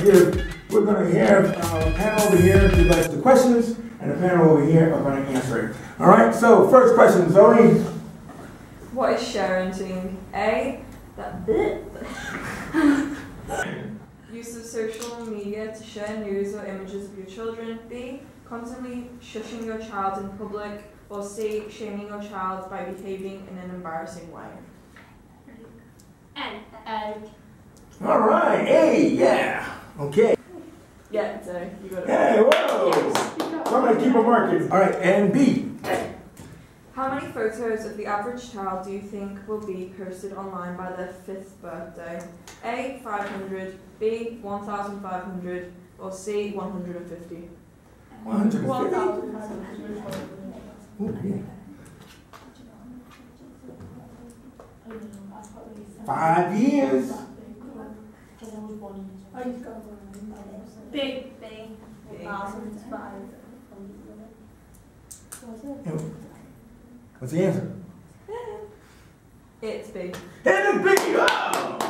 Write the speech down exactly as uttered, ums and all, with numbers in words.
give, we're going to have our panel over here to ask the questions, and the panel over here are going to answer it. All right, so first question, Zoe. What is sharentin? A, that use of social media to share news or images of your children. B, constantly shushing your child in public. Or C, shaming your child by behaving in an embarrassing way. And A. All right, A, yeah. Okay. Yeah, so you got it. Hey, whoa. Somebody keep a marking. All right, and B. How many photos of the average child do you think will be posted online by their fifth birthday? A, five hundred, B, one thousand five hundred, or C, one hundred fifty? one hundred fifty? one thousand five hundred. Okay. Five years. Big, big. What's the answer? It's B. And it's big. Oh!